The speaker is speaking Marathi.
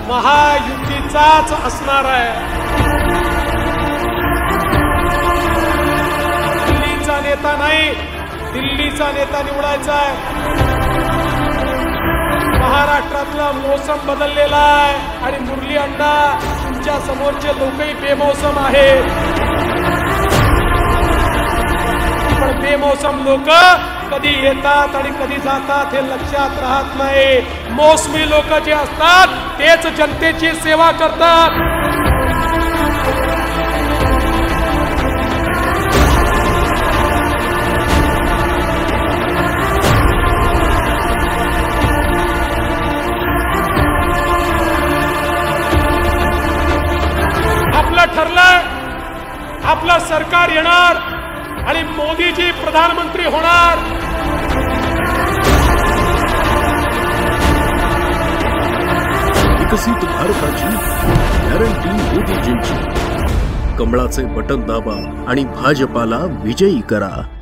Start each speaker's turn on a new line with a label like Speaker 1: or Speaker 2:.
Speaker 1: महायुतीचाच असणार आहे। दिल्लीचा नेता नाही, दिल्लीचा नेता निवडायचा आहे। महाराष्ट्रातला मोसम बदललेला आहे आणि मुरली अण्णा तुमच्या समोरचे लोकही बेमौसम आहेत। पण बेमौसम लोक कधी येतात आणि कधी जातात हे लक्षात राहत नाही। मोसमी लोक जे असतात तेच जनतेची सेवा करतात। आपलं ठरलंय, आपलं सरकार येणार आणि मोदीजी प्रधानमंत्री होणार।
Speaker 2: विकसित भारताची गॅरंटी मोदीजींची। कमळाचे बटन दाबा आणि भाजपाला विजयी करा।